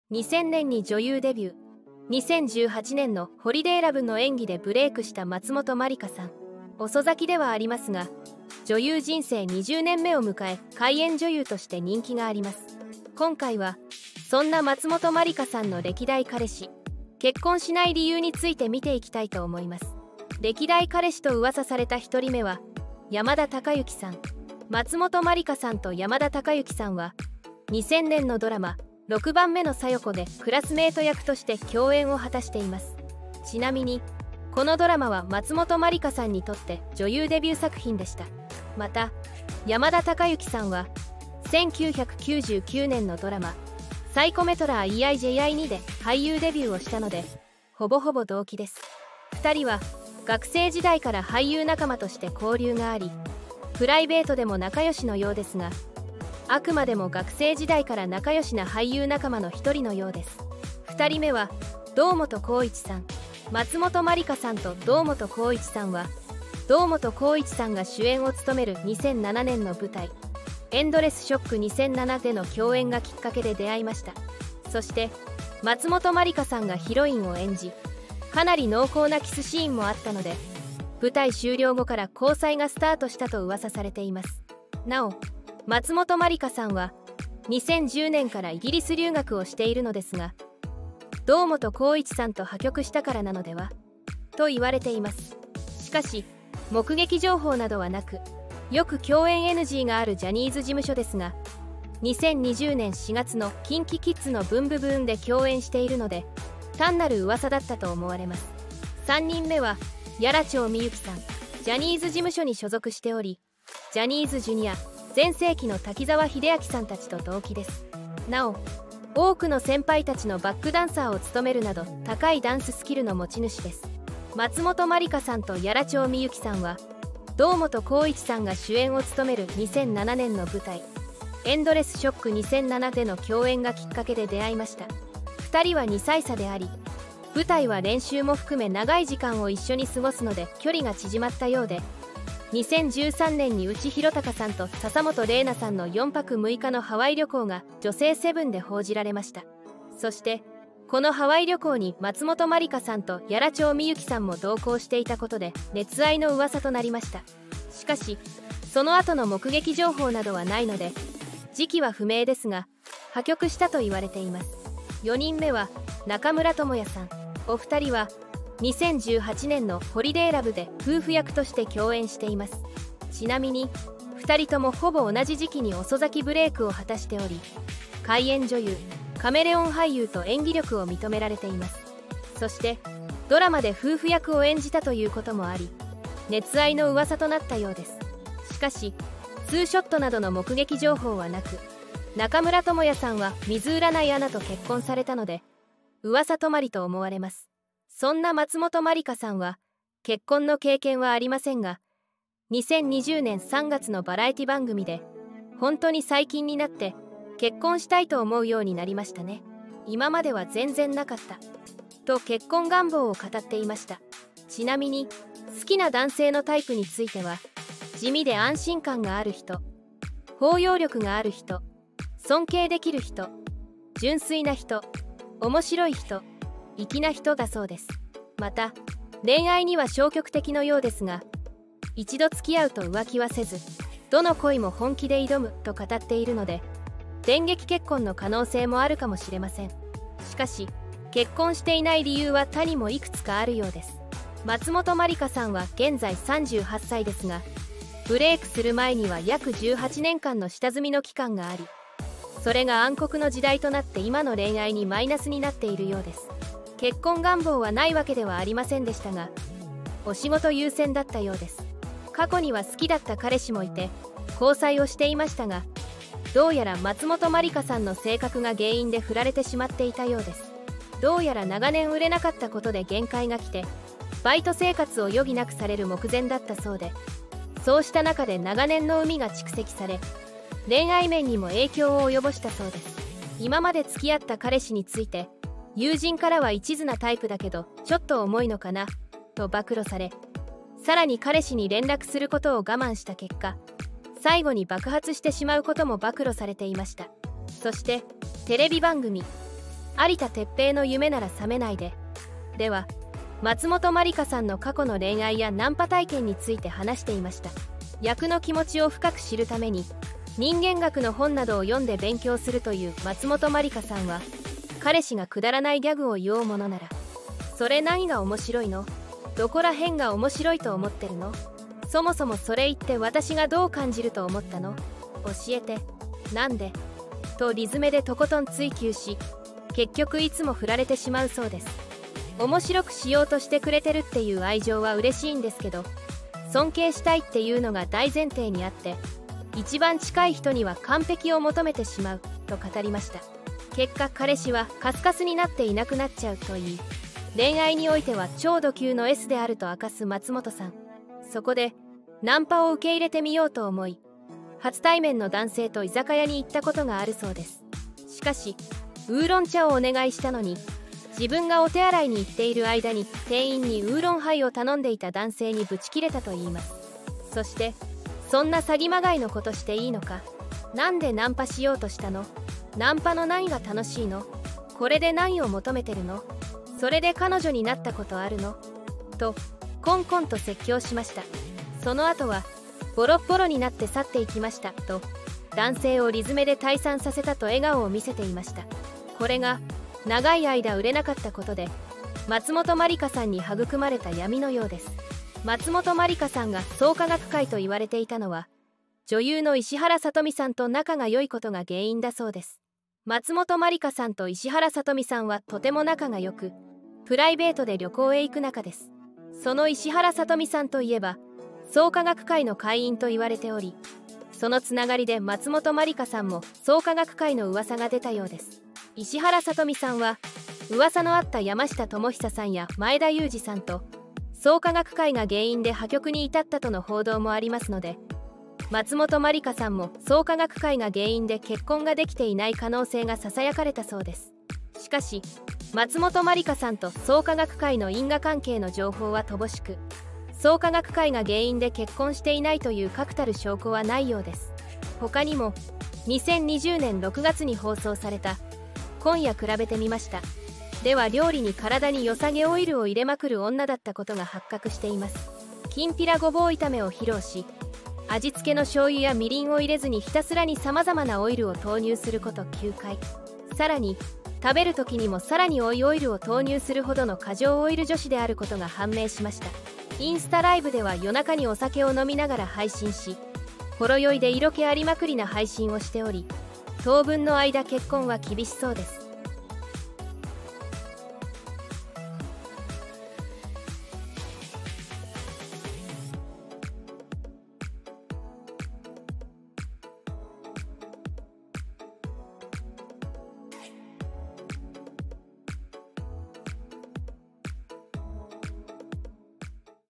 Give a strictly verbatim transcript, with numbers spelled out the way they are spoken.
にせんねんに女優デビュー、にせんじゅうはちねんのホリデーラブの演技でブレイクした松本まりかさん。遅咲きではありますが、女優人生にじゅうねんめを迎え、怪演女優として人気があります。今回はそんな松本まりかさんの歴代彼氏、結婚しない理由について見ていきたいと思います。歴代彼氏と噂されたひとりめは山田孝之さん。松本まりかさんと山田孝之さんはにせんねんのドラマろくばんめの小夜子でクラスメート役として共演を果たしています。ちなみにこのドラマは松本まりかさんにとって女優デビュー作品でした。また山田孝之さんはせんきゅうひゃくきゅうじゅうきゅうねんのドラマ「サイコメトラー イーアイジェイアイツー」で俳優デビューをしたのでほぼほぼ同期です。ふたりは学生時代から俳優仲間として交流があり、プライベートでも仲良しのようですが、あくまでも学生時代から仲良しな俳優仲間の一人のようです。ふたりめは堂本光一さん。松本まりかさんと堂本光一さんは堂本光一さんが主演を務めるにせんななねんの舞台「エンドレスショックにせんなな」での共演がきっかけで出会いました。そして松本まりかさんがヒロインを演じ、かなり濃厚なキスシーンもあったので、舞台終了後から交際がスタートしたと噂されています。なお松本まりかさんはにせんじゅうねんからイギリス留学をしているのですが、堂本光一さんと破局したからなのではと言われています。しかし目撃情報などはなく、よく共演 エヌジー があるジャニーズ事務所ですが、にせんにじゅうねんしがつの キンキキッズのブンブブーンで共演しているので、単なる噂だったと思われます。さんにんめは屋良町みゆきさん。ジャニーズ事務所に所属しており、ジャニーズジュニア全盛期の滝沢秀明さんたちと同期です。なお多くの先輩たちのバックダンサーを務めるなど高いダンススキルの持ち主です。松本まりかさんと屋良町みゆきさんは堂本光一さんが主演を務めるにせんななねんの舞台「エンドレスショックにせんなな」での共演がきっかけで出会いました。ふたりはにさい差であり、舞台は練習も含め長い時間を一緒に過ごすので距離が縮まったようで、にせんじゅうさんねんに内弘隆さんと笹本玲奈さんのよんぱくむいかのハワイ旅行が女性セブンで報じられました。そしてこのハワイ旅行に松本まりかさんと屋良町みゆきさんも同行していたことで熱愛の噂となりました。しかしその後の目撃情報などはないので時期は不明ですが、破局したと言われています。よにんめは中村倫也さん。お二人はにせんじゅうはちねんのホリデーラブで夫婦役として共演しています。ちなみにふたりともほぼ同じ時期に遅咲きブレイクを果たしており、怪演女優、カメレオン俳優と演技力を認められています。そしてドラマで夫婦役を演じたということもあり、熱愛の噂となったようです。しかしツーショットなどの目撃情報はなく、中村倫也さんは水占いアナと結婚されたので噂止まりと思われます。そんな松本まりかさんは結婚の経験はありませんが、にせんにじゅうねんさんがつのバラエティ番組で本当に最近になって結婚したいと思うようになりましたね、今までは全然なかったと結婚願望を語っていました。ちなみに好きな男性のタイプについては、地味で安心感がある人、包容力がある人、尊敬できる人、純粋な人、面白い人、粋な人だそうです。また恋愛には消極的のようですが、一度付き合うと浮気はせず、どの恋も本気で挑むと語っているので、電撃結婚の可能性もあるかもしれません。しかし結婚していない理由は他にもいくつかあるようです。松本まりかさんは現在さんじゅうはっさいですが、ブレイクする前には約じゅうはちねんかんの下積みの期間があり、それが暗黒の時代となって今の恋愛にマイナスになっているようです。結婚願望はないわけではありませんでしたが、お仕事優先だったようです。過去には好きだった彼氏もいて交際をしていましたが、どうやら松本まりかさんの性格が原因で振られてしまっていたようです。どうやら長年売れなかったことで限界が来て、バイト生活を余儀なくされる目前だったそうで、そうした中で長年の膿が蓄積され、恋愛面にも影響を及ぼしたそうです。今まで付き合った彼氏について、友人からは一途なタイプだけどちょっと重いのかなと暴露され、さらに彼氏に連絡することを我慢した結果、最後に爆発してしまうことも暴露されていました。そしてテレビ番組有田哲平の夢なら覚めないで。では松本まりかさんの過去の恋愛やナンパ体験について話していました。役の気持ちを深く知るために人間学の本などを読んで勉強するという松本まりかさんは、彼氏がくだらないギャグを言おうものなら「それ何が面白いの？どこら辺が面白いと思ってるの？そもそもそれ言って私がどう感じると思ったの？教えて。なんで？」とリズメでとことん追求し、結局いつも振られてしまうそうです。面白くしようとしてくれてるっていう愛情は嬉しいんですけど、尊敬したいっていうのが大前提にあって、一番近い人には完璧を求めてしまうと語りました。結果彼氏はカスカスになっていなくなっちゃうといい、恋愛においては超ド級の エス であると明かす松本さん。そこでナンパを受け入れてみようと思い、初対面の男性と居酒屋に行ったことがあるそうです。しかしウーロン茶をお願いしたのに、自分がお手洗いに行っている間に店員にウーロンハイを頼んでいた男性にブチ切れたといいます。そして「そんな詐欺まがいのことしていいのか？なんでナンパしようとしたの？ナンパの何が楽しいの？これで何を求めてるの？それで彼女になったことあるの？」とコンコンと説教しました。その後は「ボロッボロになって去っていきました」と男性をリズメで退散させたと笑顔を見せていました。これが長い間売れなかったことで松本まりかさんに育まれた闇のようです。松本まりかさんが創価学会と言われていたのは、女優の石原さとみさんと仲が良いことが原因だそうです。松本まりかさんと石原さとみさんはとても仲が良く、プライベートで旅行へ行く仲です。その石原さとみさんといえば創価学会の会員と言われており、そのつながりで松本まりかさんも創価学会の噂が出たようです。石原さとみさんは噂のあった山下智久さんや前田裕二さんと創価学会が原因で破局に至ったとの報道もありますので、松本まりかさんも創価学会が原因で結婚ができていない可能性がささやかれたそうです。しかし松本まりかさんと創価学会の因果関係の情報は乏しく、創価学会が原因で結婚していないという確たる証拠はないようです。他にもにせんにじゅうねんろくがつに放送された今夜比べてみましたでは、料理に体に良さげオイルを入れまくる女だったことが発覚しています。きんぴらごぼう炒めを披露し、味付けの醤油やみりんを入れずにひたすらにさまざまなオイルを投入することきゅうかい、さらに食べる時にもさらに追いオイルを投入するほどの過剰オイル女子であることが判明しました。インスタライブでは夜中にお酒を飲みながら配信し、ほろ酔いで色気ありまくりな配信をしており、当分の間結婚は厳しそうです。